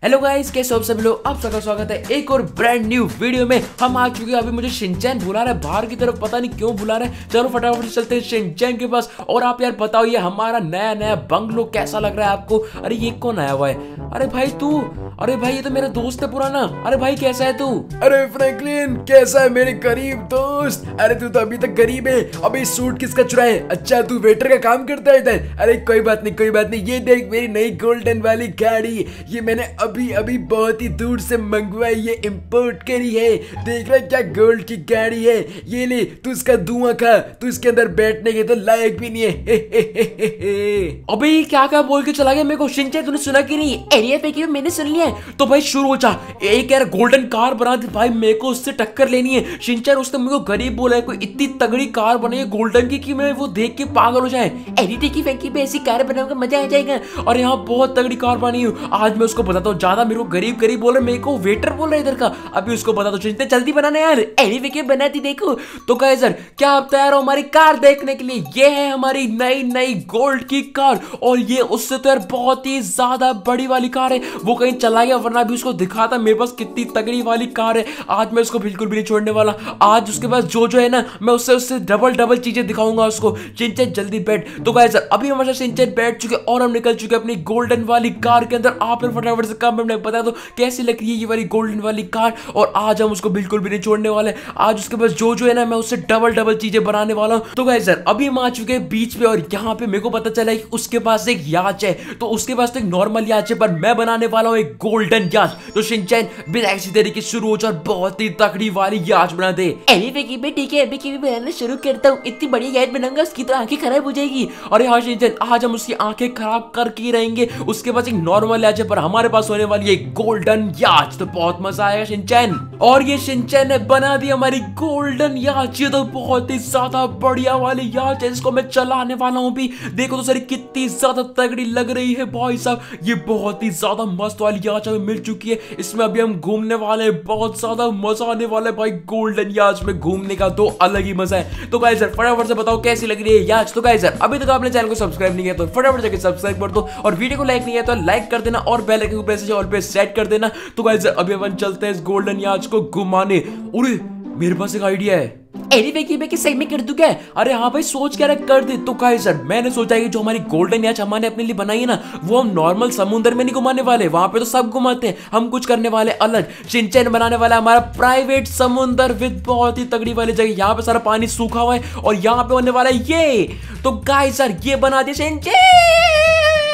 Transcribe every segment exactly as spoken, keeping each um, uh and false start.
Hello guys, कैसे हो आप सभी लोग। आप सबका स्वागत है एक और ब्रांड न्यू वीडियो में। हम आ चुके हैं। अभी मुझे शिनचैन बुला रहा है बाहर की तरफ, पता नहीं क्यों बुला रहा है। चलो फटाफट चलते हैं शिनचैन के पास। और आप यार बताओ, ये हमारा नया नया बंगलो कैसा लग रहा है आपको। अरे ये कौन आया हुआ है? अरे भाई तू, अरे भाई ये तो मेरा दोस्त है पुराना। अरे भाई कैसा है तू? अरे फ्रैंकलिन कैसा है मेरे गरीब दोस्त? अरे तू तो अभी तक गरीब है। अबे सूट किसका चुरा है? अच्छा तू वेटर का काम करता है इधर। अरे कोई बात नहीं कोई बात नहीं। ये देख मेरी नई गोल्डन वाली गाड़ी, ये मैंने अभी अभी बहुत ही दूर से मंगवाई, ये इंपोर्ट करी है। देख रहा है क्या गोल्ड की गाड़ी है। ये ले तू इसका धुआं खा, तू इसके अंदर बैठने के तो लायक भी नहीं है। हे हे हे हे हे। अबे ये क्या क्या बोल के चला गया मेरे को। शिनचैन तूने सुना कि नहीं? एरिया पे की मैंने सुन लिया है। तो भाई शुरू हो जा। एक यार गोल्डन कार बना दी भाई, मेरे को उससे टक्कर लेनी है। शिनचैन उसने मुझे गरीब बोला है, कोई इतनी तगड़ी कार बनी है गोल्डन की कि मैं वो देख के पागल हो जाए। एडिटी की फैंकी पे ऐसी कार बनाऊंगा, मजा आ जाएगा। और यहाँ बहुत तगड़ी कार बनी है। आज मैं उसको बताता हूँ। ज्यादा मेरे को गरीब गरीब बोल रहे, मेरे को वेटर बोल रहा है इधर का। अभी उसको बता दो। शिनचैन जल्दी बनाना यार, एनीवे के बनाती देखो। तो गाइस यार क्या आप तैयार हो हमारी कार देखने के लिए? ये है हमारी नई नई गोल्ड की कार। और ये उससे तो यार बहुत ही ज्यादा बड़ी वाली कार है। वो कहीं चला गया, वरना भी उसको दिखाता मेरे पास कितनी तगड़ी वाली कार है। आज मैं उसको बिल्कुल भी नहीं छोड़ने वाला। आज उसके पास जो जो है ना, मैं उससे उससे डबल डबल चीजें दिखाऊंगा उसको। शिनचैन जल्दी बैठ। तो गाइस यार अभी हमारे शिनचैन बैठ चुके और हम निकल चुके अपनी गोल्डन वाली कार के अंदर। आप फटाफट से कमेंट में बता दो कैसी लग रही है ये वाली गोल्डन वाली कार। और आज हम उसको बिल्कुल भी नहीं छोड़ने वाले। आज उसके पास जो जो है ना, मैं उससे डबल डबल चीजें बनाने वाला हूँ। तो गाइस यार अभी हम आ चुके हैं बीच पे। और यहाँ पे मेरे को पता चला कि उसके पास एक याच है। तो उसके पास तो एक नॉर्मल याच है, पर मैं बनाने वाला हूँ एक गोल्डन याच। तो शिनचैन बिना किसी तरीके से शुरू हो जा, बहुत ही तगड़ी वाली याच बना दे। एनीवे की भी ठीक है, अभी की भी बनाना शुरू करता हूँ। इतनी बड़ी याच बनाऊंगा उसकी तो आंखें खराब हो जाएगी। और यहाँ शिनचैन आज हम उसकी आंखें खराब करके रहेंगे। उसके पास एक नॉर्मल याच है, पर हमारे पास होने वाली है गोल्डन याच। तो बहुत मजा आएगा शिनचैन। और ये शिनचैन ने बना दी हमारी गोल्डन याच। ये तो बहुत ही ज्यादा बढ़िया वाली याच है, इसको मैं चलाने वाला हूँ भी। देखो तो सर कितनी ज्यादा तगड़ी लग रही है भाई साहब। ये बहुत ही ज्यादा मस्त वाली याच हमें मिल चुकी है। इसमें अभी हम घूमने वाले हैं, बहुत ज्यादा मजा आने वाला है भाई। गोल्डन याच में घूमने का तो अलग ही मजा है। तो गाइस यार फटाफट से बताओ कैसी लग रही है याच। तो गाइस यार अभी तक आपने चैनल को सब्सक्राइब नहीं किया तो फटाफट जाकर सब्सक्राइब कर दो। और वीडियो को लाइक नहीं किया तो लाइक कर देना और बेल आइकन को प्रेस ऑल पे सेट कर देना। तो गाइस यार अभी अपन चलते हैं इस गोल्डन याच को घुमाने। अरे मेरे पास एक आइडिया है। एनीवे की मैं सही में कर दूं क्या? अरे हाँ भाई सोच क्या कर दे। तो गाइस यार मैंने सोचा कि जो हमारी गोल्डन याच हमने अपने लिए बनाई है ना, वो हम नॉर्मल समुद्र में नहीं घुमाने वाले। वहां पे तो सब घुमाते हैं, हम कुछ करने वाले अलग। शिनचैन बनाने वाला हमारा प्राइवेट समुद्र विद बहुत ही तगड़ी वाली जगह। यहाँ पे सारा पानी सूखा हुआ है और यहाँ पे होने वाला है ये। तो गाइस यार ये बना दिया शिनचैन।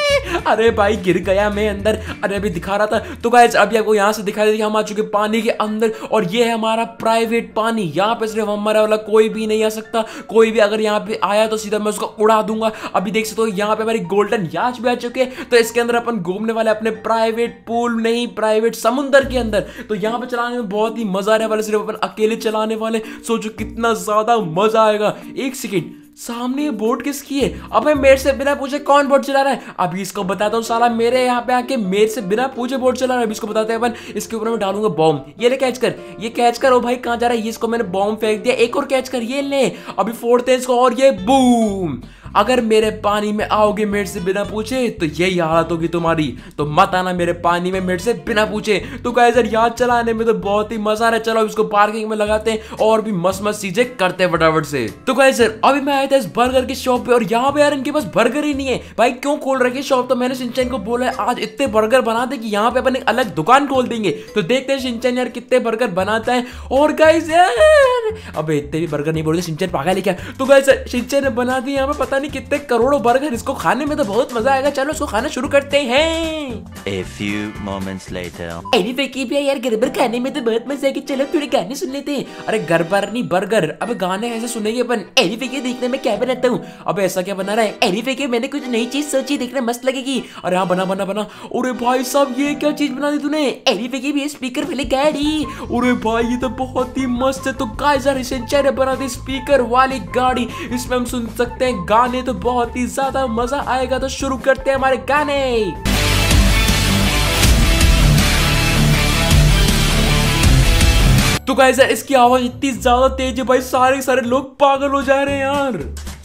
अरे भाई गिर गया मैं अंदर। अरे अभी दिखा रहा था। तो गाइस अभी आपको यहाँ से दिखा देती हम आ चुके पानी के अंदर। और ये है हमारा प्राइवेट पानी। यहाँ पे सिर्फ हमारा वाला कोई भी नहीं आ सकता। कोई भी अगर यहाँ पे आया तो सीधा मैं उसको उड़ा दूंगा। अभी देख सकते हो यहाँ पे हमारी गोल्डन याच भी आ चुके हैं। तो इसके अंदर अपन घूमने वाले अपने प्राइवेट पूल नहीं, प्राइवेट समुद्र के अंदर। तो यहाँ पे चलाने में बहुत ही मजा आने वाला, सिर्फ अपन अकेले चलाने वाले। सोचो कितना ज्यादा मजा आएगा। एक सेकेंड, सामने ये बोट किसकी है? अब मेरे से बिना पूछे कौन बोट चला रहा है? अभी इसको बताता हूँ। साला मेरे यहाँ पे आके मेरे से बिना पूछे बोट चला रहा है। अभी इसको बताते हैं अपन। इसके ऊपर मैं डालूंगा बॉम्ब। ये ले कैच कर, ये कैच कर। ओ भाई कहाँ जा रहा है? ये इसको मैंने बॉम्ब फेंक दिया। एक और कैच कर, ये ले। अभी फोड़ते हैं इसको और ये बूम। अगर मेरे पानी में आओगे मेरे से बिना पूछे तो यही हालत होगी तुम्हारी। तो मत आना मेरे पानी में मेरे से बिना पूछे। तो गाइस यार याद चलाने में तो बहुत ही मजा आ रहा है। चलो इसको पार्किंग में लगाते हैं और भी मस्त मस्त चीजें करते हैं फटाफट से। तो गाइस यार अभी मैं आया था इस बर्गर की शॉप पे। और यहाँ पे यार इनके पास बर्गर ही नहीं है भाई। क्यों खोल रखी शॉप? तो मैंने शिनचैन को बोला है आज इतने बर्गर बना दे कि यहाँ पे अपन एक अलग दुकान खोल देंगे। तो देखते हैं शिनचैन यार कितने बर्गर बनाता है। और गाइस यार अबे इतने भी बर्गर नहीं बोलते, शिनचैन पागल है क्या? तो गाइस शिनचैन ने बना दी यहाँ पे पता नहीं कितने करोड़ों बर्गर। इसको खाने में तो बहुत मजा आएगा। चलो इसको खाना शुरू करते हैं। A few moments later. Anyway की भी यार गरबर खाने में तो बहुत मजा आएगी। चलो थोड़े गाने सुन लेते हैं। अरे गरबर नहीं बर्गर। अब गाने ऐसे सुनेंगे अपन। एनीवे की देखने में क्या बनाता हूँ? अब ऐसा क्या बना रहा है? एनीवे की मैंने कुछ नई चीज सोची, देखने मस्त लगेगी। अरे हाँ बना बना बना। अरे भाई साहब ये क्या चीज बना दी तूने? एनीवे की भी स्पीकर वाली गाड़ी। अरे भाई ये तो बहुत ही मस्त है। तो गाइस यार शिनचैन ने बना दी स्पीकर वाली गाड़ी। इसमें हम सुन सकते हैं गाने। तो बहुत ही ज्यादा मजा आएगा। तो शुरू करते हैं हमारे गाने। तो गाइस यार इसकी आवाज इतनी ज्यादा तेज है भाई, सारे सारे लोग पागल हो जा रहे हैं यार।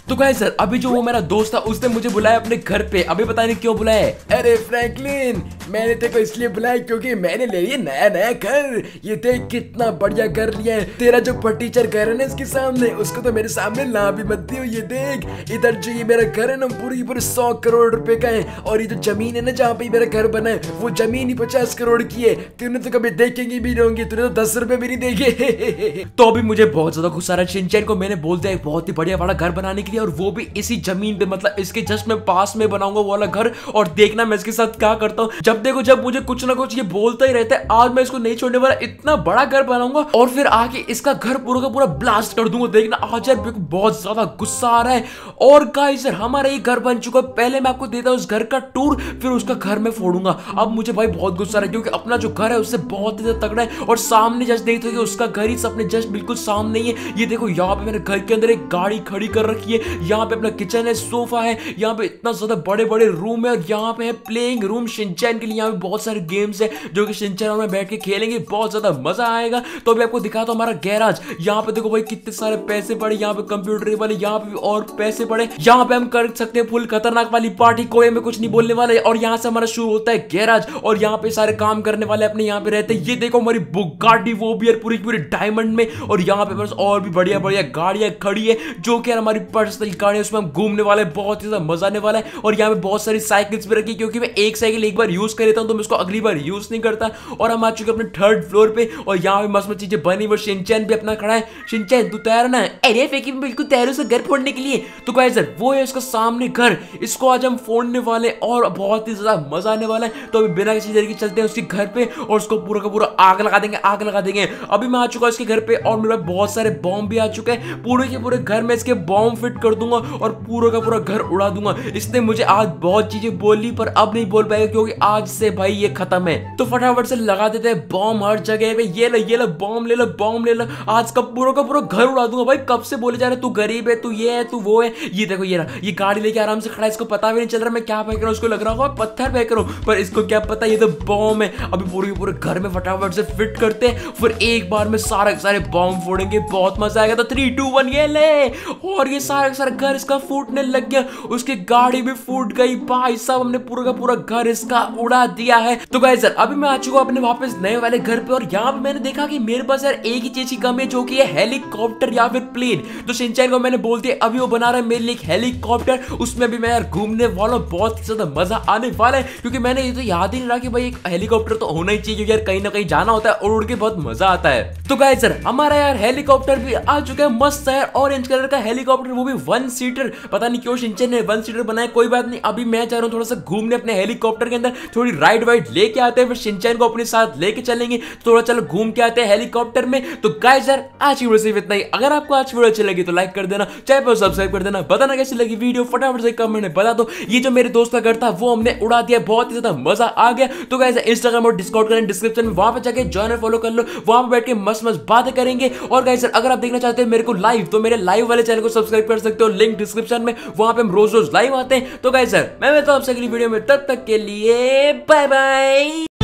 तो गाइस सर अभी जो वो मेरा दोस्त था उसने मुझे बुलाया अपने घर पे, अभी पता नहीं क्यों बुलाया है। अरे फ्रैंकलिन, मैंने तेरे को इसलिए बुलाया क्योंकि मैंने ले लिया नया नया घर। ये देख कितना बढ़िया घर लिया है। तेरा जो फर्नीचर घर है ना इसके सामने, उसको तो मेरे सामने ला भी मत दियो। ये देख इधर जो ये मेरा घर है ना पूरी पूरी सौ करोड़ रुपए का है, और ये जो जमीन है ना जहाँ पे मेरा घर बना है वो जमीन ही पचास करोड़ की है। तूने तो कभी देखेंगे भी नहीं होंगे, तूने तो दस रुपए भी नहीं देखे। तो अभी मुझे बहुत ज्यादा गुस्सा आ रहा है। शिनचैन को मैंने बोल दिया एक बहुत ही बढ़िया वाला घर बनाने के लिए, और वो भी इसी जमीन पे, मतलब इसके जस्ट मैं पास में बनाऊंगा वो वाला घर। और देखना मैं इसके साथ क्या करता हूँ। जब देखो जब मुझे कुछ ना कुछ ये बोलता ही रहता है, आज मैं इसको नहीं छोड़ने वाला, इतना बड़ा घर बनाऊंगा और फिर आके इसका घर पूरा का पूरा ब्लास्ट कर दूंगा। देखना आज यार बहुत ज्यादा गुस्सा आ रहा है। और गाइस हमारा ये घर बन चुका है, पहले मैं आपको देता हूँ उस घर का टूर, फिर उसका घर मैं फोड़ूंगा। अब मुझे भाई बहुत गुस्सा आ रहा है क्योंकि अपना जो घर है उससे बहुत ही तगड़ा है, और सामने जस्ट देखते हो उसका घर ही अपने जस्ट बिल्कुल सामने ही है। ये देखो यहाँ पे मेरे घर के अंदर एक गाड़ी खड़ी कर रखी है, यहाँ पे अपना किचन है, सोफा है, यहाँ पे इतना ज्यादा बड़े बड़े रूम है, और यहाँ पे है प्लेइंग रूम शिनचैन के लिए। यहाँ पे बहुत सारे गेम्स है जो कि शिनचैन और मैं बैठ के खेलेंगे, बहुत ज्यादा मजा आएगा। तो अभी आपको दिखाता हूँ हमारा गैराज। यहाँ पे देखो भाई कितने सारे पैसे पड़े, यहाँ पे कंप्यूटर वाले, यहाँ पे और पैसे पड़े। यहाँ पे हम कर सकते हैं फुल खतरनाक वाली पार्टी, कोई हमें कुछ नहीं बोलने वाले। और यहाँ से हमारा शुरू होता है गैराज, और यहाँ पे सारे काम करने वाले अपने यहाँ पे रहते हैं। ये देखो हमारी बुगाटी, वो भी यार पूरी पूरी डायमंड में, और यहाँ पे बस और भी बढ़िया बढ़िया गाड़ियां खड़ी है जो कि यार हमारी पर्सनल गाड़ी है, उसमें हम घूमने वाले, बहुत ही ज्यादा मजा आने वाला है। और यहाँ पे बहुत सारी साइकिल्स भी रखी, क्योंकि मैं एक साइकिल एक बार यूज कर लेता हूँ तो मैं उसको अगली बार यूज नहीं करता। और हम आ चुके अपने थर्ड फ्लोर पे, और यहाँ पे मस्त मस्त चीजें बनी। वो शिनचैन भी अपना खड़ा है। शिनचैन तू तैयार ना? अरे फेंकी मैं बिल्कुल तैयार हूं उसे घर फोड़ने के लिए। तो गाइस सर वो है इसका सामने घर, इसको आज हम फोड़ने वाले और बहुत ही ज्यादा मजा आने वाला है। तो अभी बिना किसी तरीके चलते हैं उसके घर पे और उसको पूरा का पूरा आग लगा देंगे, आग लगा देंगे। अभी मैं आ चुका हूँ इसके घर पे, और मेरे बहुत सारे बॉम्ब भी आ चुके हैं। पूरे के पूरे घर में इसके बॉम्ब फिट कर दूंगा और पूरा का पूरा घर उड़ा दूंगा। इसने मुझे आज बहुत चीजें बोली, पर अब नहीं बोल पाएगा क्योंकि आज से भाई ये खत्म है। तो फटाफट से लगा देते हैं बॉम्ब हर जगह पे। ये लो ये लो बॉम्ब ले लो, बॉम्ब ले लो। आज का पूरा का पूरा घर उड़ा दूंगा। भाई कब से बोले जा रहे तू गरीब है, तू ये है, तू वो है। ये देखो ये रहा, ये गाड़ी लेके आराम से खड़ा है, इसको पता भी नहीं चल रहा मैं क्या फेंक रहा हूँ। उसको लग रहा होगा पत्थर फेंक रहा हूँ, पर इसको क्या पता ये तो बॉम्ब है। अभी पूरे पूरे घर में फटाफट से फिट करते हैं, फिर एक बार में सारे सारे बॉम्ब फोड़ेंगे, बहुत मजा आएगा। तो थ्री टू वन ये ले, और ये सारा सारा घर इसका फूटने लग गया, उसकी गाड़ी भी फूट गई। भाई साहब हमने पूरा का पूरा घर इसका उड़ा दिया है। तो गाइस सर अभी मैं आ चुका हूँ अपने वापस नए वाले घर पे, और यहाँ पे मैंने देखा कि मेरे पास यार एक ही चीज की कमी है जो कि है हेलीकॉप्टर या फिर प्लेन। तो शिनचैन को मैंने बोल दिया अभी वो बना रहा है मेरे लिए एक हेलीकॉप्टर, उसमें भी मैं यार घूमने वाला हूँ, बहुत ज्यादा मजा आने वाला है। क्योंकि मैंने ये तो याद ही नहीं रहा कि भाई एक हेलीकॉप्टर तो होना ही चाहिए, क्योंकि यार कहीं ना कहीं जाना होता है और उड़ के बहुत मजा आता है। तो गाइस सर हमारा यार हेलीकॉप्टर भी आ चुका है, मस्त है ऑरेंज कलर का हेलीकॉप्टर, वो भी वन सीटर। पता नहीं क्यों शिनचैन ने वन सीटर बनाया, कोई बात नहीं। अभी मैं चाह रहा हूँ थोड़ा सा घूमने अपने हेलीकॉप्टर के अंदर, थोड़ी राइड वाइड लेके आते हैं, फिर शिनचैन को अपने साथ लेके चलेंगे, थोड़ा चलो घूम के आते हैं हेलीकॉप्टर में। तो गाइस यार आज की वीडियो सिर्फ इतना ही। अगर आपको आज वीडियो अच्छी लगी तो लाइक कर देना, चैनल पर सब्सक्राइब कर देना, बताना कैसी लगी वीडियो फटाफट से कमेंट में बता दो। ये जो मेरे दोस्त का घर था वो हमने उड़ा दिया, बहुत ही ज्यादा मजा आ गया। तो गाइस इंस्टाग्राम और डिस्कॉर्ड करें डिस्क्रिप्शन में, वहां पे जाके ज्वाइन और फॉलो कर लो, वहां पे बैठ के मस्त मस्त बातें करेंगे। और गाइस सर अगर आप देखना चाहते हैं मेरे को लाइव, तो मेरे लाइव वाले चैनल को सब्सक्राइब कर सकते हो, लिंक डिस्क्रिप्शन में, वहां पे हम रोज रोज लाइव आते हैं। तो गाइस सर मैं मिलता हूं आपसे अगली वीडियो में, तब तक के लिए बाय बाय।